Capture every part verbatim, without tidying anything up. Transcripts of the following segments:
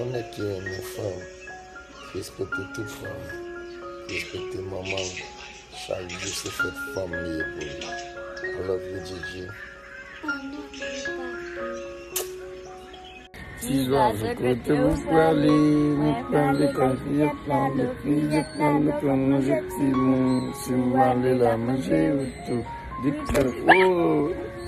connais que mon frère, respecter toute femme, respecter maman, chaque jour c'est fait famille pour lui. I love you, Gigi. Tu dois se côté où pour aller, nous prendre les confiants, prendre les filles, prendre le plan, manger petit monde, si vous allez la manger ou tout, dites-le, oh!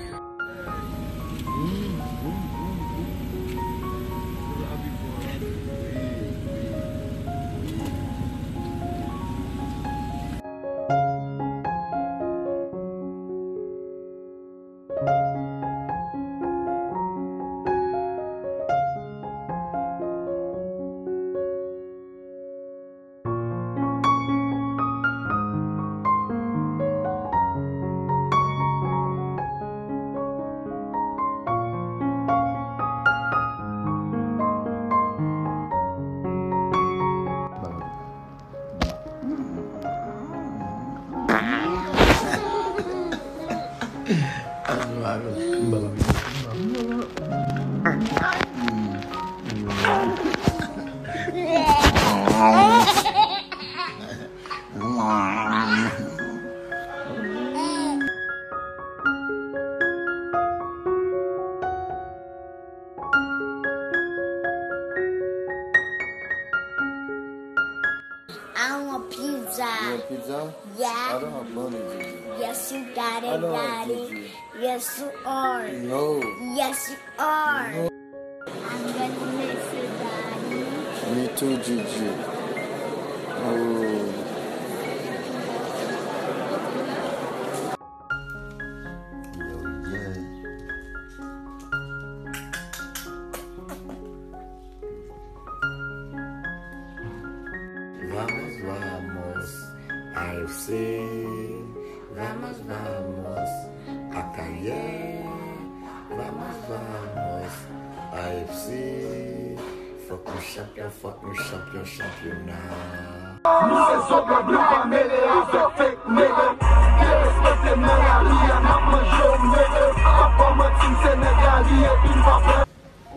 I want pizza. You want pizza? Yeah. I don't have money, Gigi. Yes, you got it, I don't have Daddy. Gigi. Yes, you are. No. Yes, you are. No. I'm gonna miss you, Daddy. Me too, Gigi. Oh. Vamos, vamos, A F C. Vamos, vamos, a calle. Vamos, vamos, A F C. Fuck me champion, fuck me champion, championnat. Nous c'est sobre bleu pas mêlé avec fake nigga. Respectez mes alliés, n'a mangé au nigga. Après ma team sénégalais, il va faire.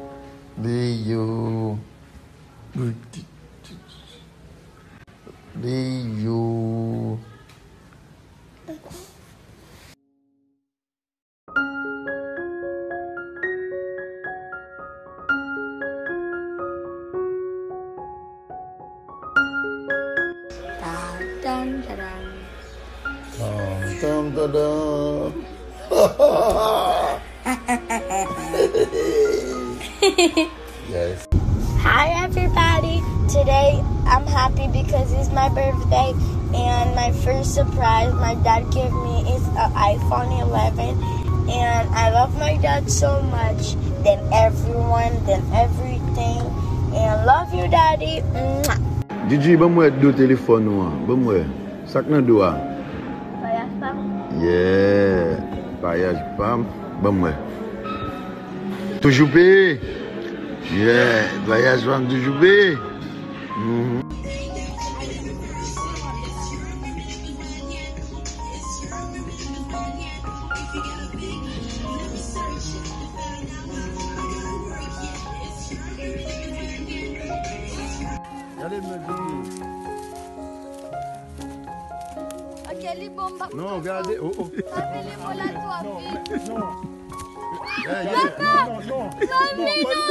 Leo. Leo. Dun, dun, dun. Dum, dum, dum. Yes. Hi, everybody. Today, I'm happy because it's my birthday, and my first surprise my dad gave me is an iPhone eleven, and I love my dad so much, than everyone, than everything, and love you, Daddy. Mwah. Gigi, ba mwen do téléphone nou an? Ba mwen? Sak nan do an? Voyage pam? Yeah. Voyage pam. Ba mwen? Toujou pe? Yeah. Voyage pam toujou pe? Mm-hmm. Allez me dire. Quelle bombe? Non, regardez. Oh, oh. Appelez-moi la toi, fille. Non. Non, non, non, non, non,